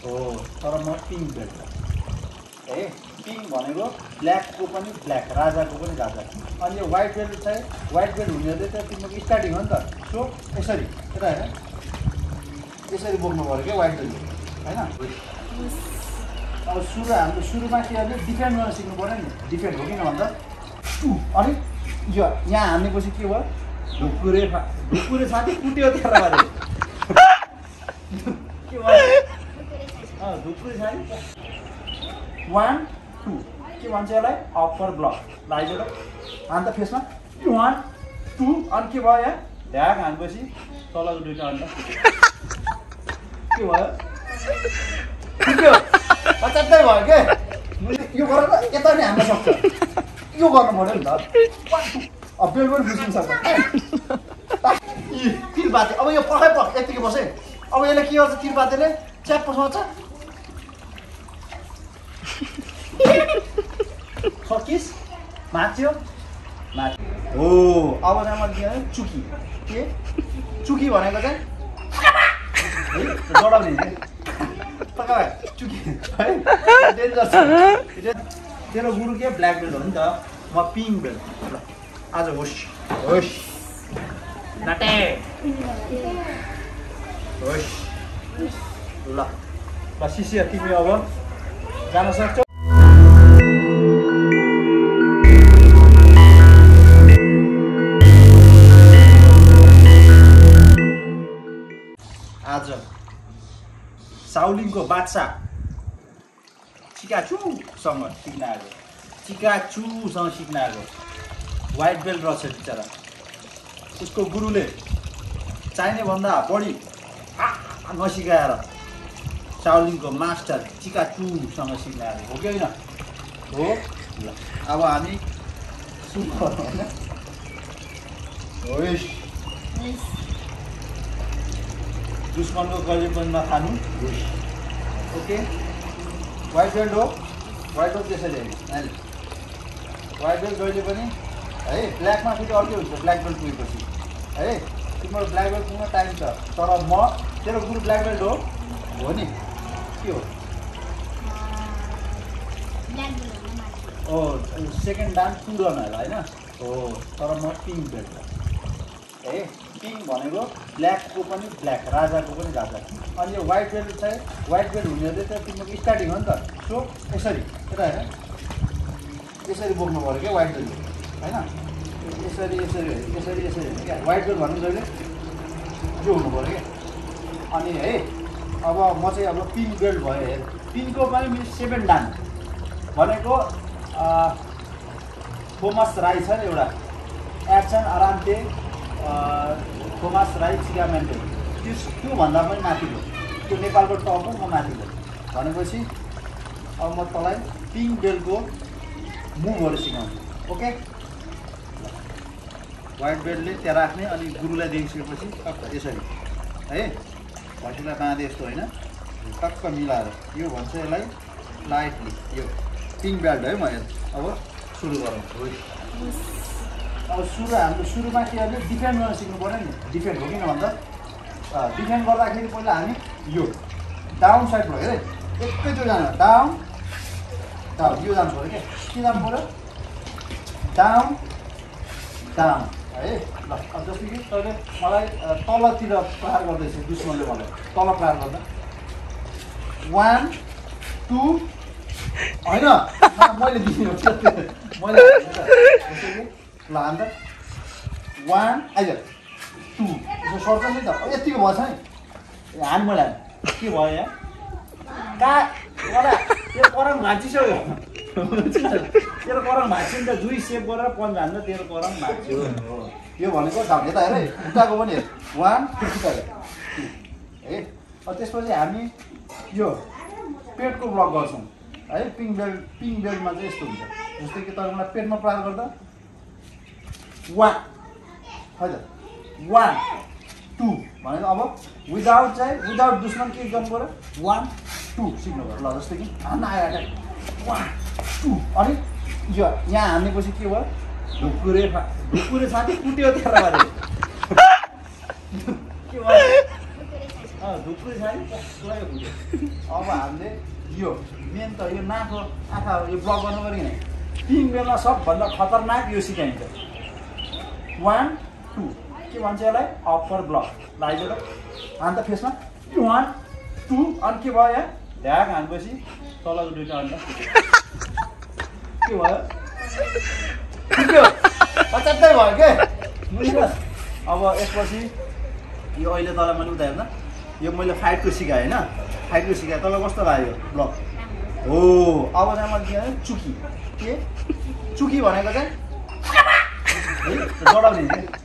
हो तर म पिङ्क बेल्ट है पिङ्क भनेको ब्ल्याकको पनि ब्ल्याक राजाको पनि राजा अनि यो व्हाइट बेल्ट चाहिँ व्हाइट बेल्ट हुनेले चाहिँ तिम्रो स्टार्टिङ हो नि त सो यसरी यता हैन यसरी बोक्नु पर्यो के व्हाइट बेल्ट हैन अब हाम्रो सुरुमा के गर्ने डिफेन्ड गर्न सिक्नु पर्यो नि डिफेन्ड हो किन भन्दा अनि यो यहाँ हाल्नेपछि के भयो ढुकुरे साथी कुट्यो त्यहाँ बारे के भयो ढुकुरे साथी 1 2 के भन्छ यसलाई अप्पर ब्लक लाइजो अन्त फेसमा 1 2 अनि के भयो यहाँ ढ्याक हानेपछि तलको दुईटा अन्त के भयो पुग्यो अचात्तै भयो के यो गरेर यता नि हान्न सक्छ यो गर्नु पर्यो नि त अब बेल पनि बुझ्नु सक्छ तिल बाते अब यो पखाइ यतिकै बसे अब यसले के गर्छ तिल बातेले च्याप्प सोच्छ सकिस माथ्यो हो अब चाहिँ मैले दिएँ चुकी के चुकी भनेको चाहिँ डराउने चुकी है डेन्जर छ तेरो गुरु के ब्ल्याक बेल्ट हो नि त म पिङ्क बेल्ट ल आज होस् नाटे होस् ल शिष्य तिमी अब जान सक्छौ आज साउलिनको बादशाह चिकाचुसँग सिक्न आएको चिकाचुसँग सिक्न आएको व्हाइट बेल्ट रहेछ बिचरा उसको गुरुले चाहिने भन्दा बढी नसिकाएर साउलिनको मास्टर चिकाचुसँग सिक्न आएको हो कि होइन हो ल अब हामी सुरु गरौँ होइन दुश्मनको कहिले पनि नखानु ओके व्हाइट बेल्ट हो त्यसरी होइन व्हाइट बेल्ट जहिले पनि है ब्ल्याकमा फेरि अर्कै हुन्छ ब्ल्याक बेल्ट पुगेपछि है तिम्रो ब्ल्याक बेल्ट पुग्न टाइम छ तर म तेरो गुरु ब्ल्याक बेल्ट हो नि के हो सेकेन्ड डान 2 रन होला होइन हो तर म पिङ्क बेल्ट है पिङ्क भनेको ब्ल्याकको पनि ब्ल्याक राजाको पनि राजा अनि यो व्हाइट बेल्ट चाहिँ व्हाइट बेल्ट हुनेले चाहिँ तिम्रो स्टार्टिङ हो नि त सो यसरी यता हैन यसरी बोक्नु पर्यो क्या व्हाइट बेल्ट हैन यसरी क्या व्हाइट बेल्ट भन्नु जहिले यो हुनु पर्यो क्या अनि है अब म चाहिँ अब पिङ्क बेल्ट भयो हेर पिङ्कको पनि 7 डान भनेको थोमस राई छ नि एउटा एक्सन आरामते थोमस राई चिकामेन्टे त्योभन्दा पनि माथिको त्यो नेपालको टप हो म माथिको भनेपछि अब म तँलाई पिङ्क बेल्टको मुभहरू सिकाउँछु ओके व्हाइट बेल्टले त्यहाँ राख्ने अनि गुरुलाई देखिसकेपछि टक्क यसरी है भैँसीलाई बाँधे यस्तो होइन टक्क मिलाएर यो भन्छ यसलाई लाइटली यो पिङ्क बेल्ट है म अब सुरु गरौँ अब हाम्रो सुरुमा के गर्ने डिफेन्ड गर्न सिक्नु पर्यो नि डिफेन्ड हो किन भन्दा डिफेन्ड गर्दाखेरि पहिला हामी यो डाउन साइड भयो अरे एकैचोटि जानु डाउन यो जानु पऱ्यो क्या के जानु पऱ्यो डाउन है ल अब जस्तो कि तैँले मलाई तलतिर प्रहार गर्दैछ दुश्मनले मलाई तल प्रहार गर्दा 1 2 होइन मैले दिने मैले ल अन्त 1 आइज 2 यसो सर्छ नि त यतिको भएछ नि हान मलाई के भयो यहाँ कहाँ मलाई तेरो करम भाँचिसक्यो तेरो करम भाँच्यो नि त जुई सेभ गरेर पन्च हान्दा तेरो करम भाँच्यो यो भनेको यता हेर उताको पनि हेर 1 2 है त्यसपछि हामी यो पेटको ब्लक गर्छौँ है पिङ्क बेल्टमा चाहिँ यस्तो हुन्छ जस्तै कि तपाईँलाई पेटमा प्रहार गर्दा 1 हजुर 1 2 भनेको अब विदाउट दुश्मन के गर्नु पऱ्यो 1 2 सिक्नु पऱ्यो ल जस्तै कि हान्न आयो 1 2 अनि यो यहाँ हान्नेपछि के भयो ढुकुरे साथी कुट्यो त्यहाँ बारे के भयो ढुक्कै छ नि पुरै बुझ्यो अब हामीले यो मेन त यो नाकको आँखा यो ब्लक गर्नु पऱ्यो नि पिङ बेलमा सबभन्दा खतरनाक यो सिकाइन्छ 1 2 के भन्छ यसलाई अप्पर ब्लक लाइजो अन्त फेसमा 1 2 अनि के भयो यहाँ ढ्याक हानेपछि तलको दुईटा अन्त के भयो पचात्तै भयो के बुझ्नु अब यसपछि यो अहिले तल मैले उता हेर्न यो मैले फाइटको सिकाएँ होइन फाइटको सिकाएँ तल कस्तो लाग्यो ब्लक हो अब चाहिँ मैले के चुकी के चुकी भनेको चाहिँ डराउने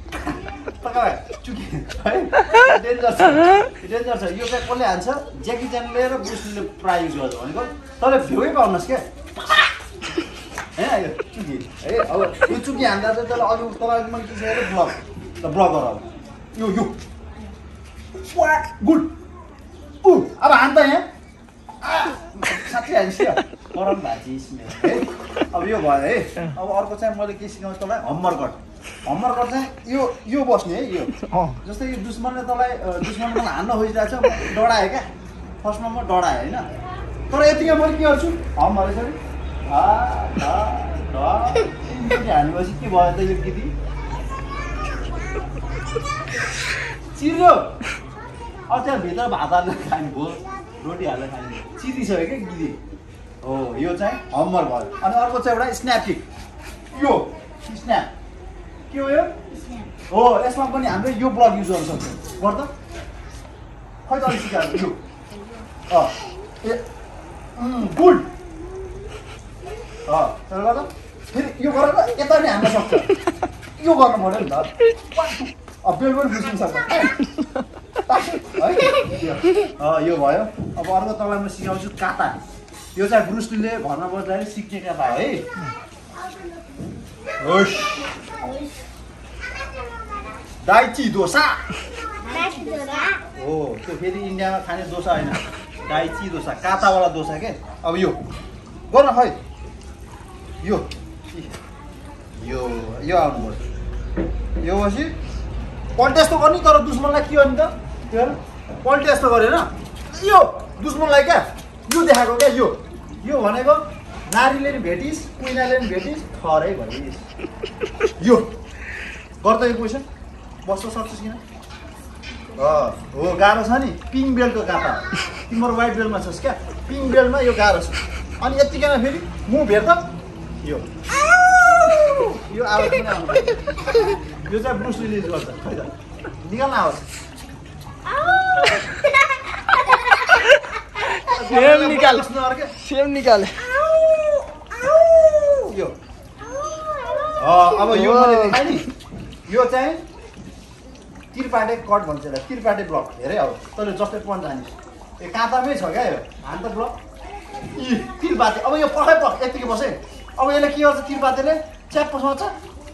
चुकी है डेन्जर छ यो चाहिँ कसले हान्छ ज्याकी च्यानले र ब्रुसले प्राय युज गर्छ भनेको तँले भ्यूै पाउनुहोस् क्या होइन यो चुकी है अब यो चुकी हान्दा चाहिँ तँलाई अघि तल मैले के सिकाएर ब्लक गर अब यो गुड अब हान त यहाँ साँच्चै हानिसक्यो गरम भाजी है अब यो भयो है अब अर्को चाहिँ मैले के सिकाउँछु तँलाई हम्मरकट चाहिँ यो बस्ने है यो जस्तै यो दुश्मनले मलाई हान्न खोजिरहेको छ डढाएँ क्या फर्स्टमा म डढाएँ होइन तर यतिकै मैले के गर्छु हम्मर यसरी हानेपछि के भयो त यो गीती चिर्यो अब त्यहाँ भित्र भात हालेर खाने भयो रोटी हालेर खाने चिरिसक्यो क्या गिदी हो यो चाहिँ हम्मर भयो अनि अर्को चाहिँ एउटा स्न्याप किक यो स्न्याप के हो यो हो यसमा पनि हामीले यो ब्लक युज गर्न सक्छौँ गर त खै त अलिक सिकाएको यो ए गुड त्यसले गर्दा फेरि यो गरेर यता नि हान्न सक्छ यो गर्नु पऱ्यो नि त बेल पनि बुझ्नु सक्छ है यो भयो अब अर्को तँलाई म सिकाउँछु काता यो चाहिँ ब्रुसले घरमा बस्दाखेरि सिक्ने काता है दाइची डोसा हो त्यो फेरि इन्डियामा खाने डोसा होइन दाइची डोसा कातावाला डोसा के अब यो गर्न खै यो आउनुपर्छ यो पछि पल्टे जस्तो गर्ने तर दुश्मनलाई के गर्ने त त्यो पल्टे जस्तो गरेन यो दुश्मनलाई क्या यो देखाएको क्या यो भनेको नारीले नि भेटिस् कुइनाले नि भेटिस् थरै भइस् यो गर्दा यो क्वेसन बस्न सक्छस् किन हो गाह्रो छ नि पिङ बेल्टको काता तिम्रो वाइट बेल्टमा छस् क्या पिङ बेल्टमा यो गाह्रो छ अनि यतिकैमा फेरि मुख भेट्छ यो आवाज पनि आउँछ यो चाहिँ ब्रुसले युज गर्छ खै त निकाल्न आवाज सेम निकाले यो अब यो मैले देखाएँ नि यो चाहिँ तिरपाटे कट भन्छ यसलाई तिरपाटे ब्लक हेरे अब तैँले जस्तै पन्च हानिस् यो काँतामै छ क्या यो हान त ब्लक तिरपाते अब यो पठाइ यतिकै बसेँ अब यसले के गर्छ तिरपातेले च्याप्प सोच्छ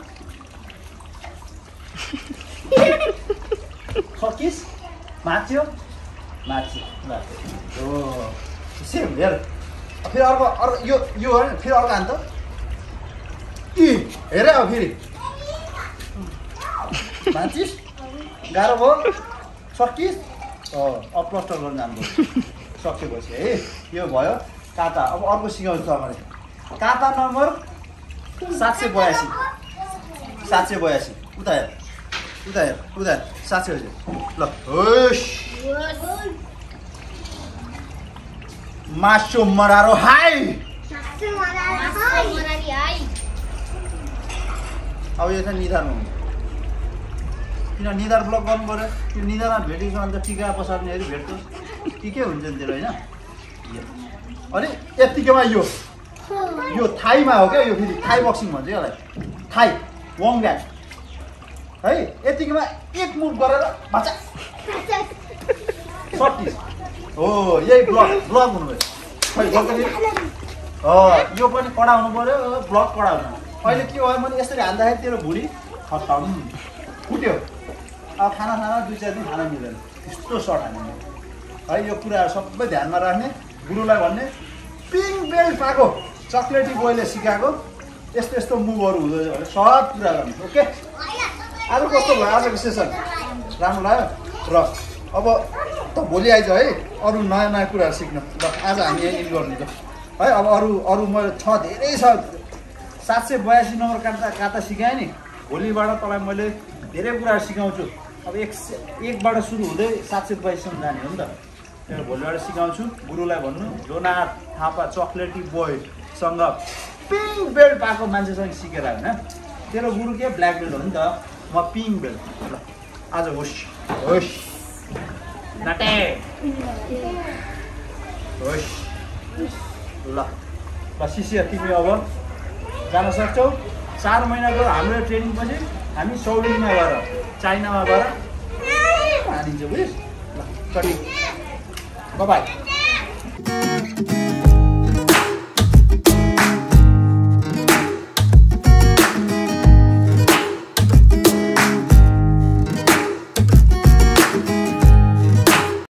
सकिस् माथ्यो हो सेम हेर फेरि अर्को यो होइन फेरि अर्को हान त हेरे अब फेरि भाँचिस् गाह्रो भयो सकिस् अब प्लस्टर गर्न जानुभयो सकेपछि है यो भयो काता अब अर्को सिकाउँछु तपाईँले काता नम्बर 782 उता हेर 700 ल मासु मरारो हाई अब यो चाहिँ निधारमा हुन्छ किन निधार ब्लक गर्नु पऱ्यो त्यो निधारमा भेटेको छ अन्त टिका पसार्नेहरू भेट्छस् टिकै हुन्छ नि त्यसले होइन अनि यत्तिकैमा यो थाईमा हो क्या यो फेरि थाई बक्सिङ भन्छ यसलाई थाई वङ ब्याक है यतिकैमा एक मुभ गरेर भाचा सकिस हो यही ब्लक हुनुभयो खै यो पनि कडा हुनु पऱ्यो ब्लक कडा हुनु अहिले के भयो मैले यसरी हान्दाखेरि तेरो भुँडी खतम फुट्यो अब खाना 2-4 दिन खाना मिल्दैन यस्तो सर्ट हान्ने है यो कुराहरू सबै ध्यानमा राख्ने गुरुलाई भन्ने पिङ बेल्ट पाएको चकलेटी बोयले सिकाएको यस्तो मुभहरू हुँदो रहेछ भने सब कुरा गर्नु ओके आज कस्तो भयो आजको सेसन राम्रो लाग्यो र अब त भोलि आइज है अरू नयाँ नयाँ कुराहरू सिक्न ल आज हामी यहाँ इन गर्नु त है अब अरू म छ धेरै छ 782 नम्बर काता सिकाएँ नि भोलिबाट तँलाई मैले धेरै कुराहरू सिकाउँछु अब एकबाट सुरु हुँदै 782 सम्म जाने हो नि त त्यही भोलिबाट सिकाउँछु गुरुलाई भन्नु डोना थापा चकलेटी बोयसँग पिङ्क बेल्ट पाएको मान्छेसँग सिकेर होइन तेरो गुरु के ब्ल्याक बेल्ट हो नि त म पिङ्क बेल्ट ल आज होस् होस् नाटे होस् ल शिष्य तिमी अब जान सक्छौ 4 महिनाको हाम्रो ट्रेनिङ पछि हामी साउलिनमा गएर चाइनामा गएर हानिन्छ बुझिस् ल चढी बाई